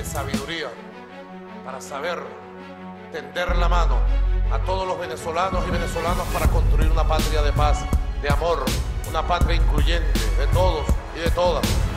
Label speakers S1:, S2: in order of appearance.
S1: de sabiduría para saber tender la mano a todos los venezolanos y venezolanas para construir una patria de paz, de amor, una patria incluyente de todos y de todas.